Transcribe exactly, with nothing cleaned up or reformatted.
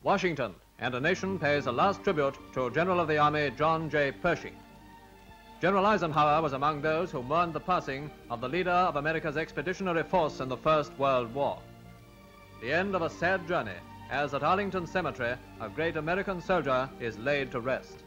Washington and a nation pays a last tribute to General of the Army John J. Pershing. General Eisenhower was among those who mourned the passing of the leader of America's expeditionary force in the First World War. The end of a sad journey, as at Arlington Cemetery, a great American soldier is laid to rest.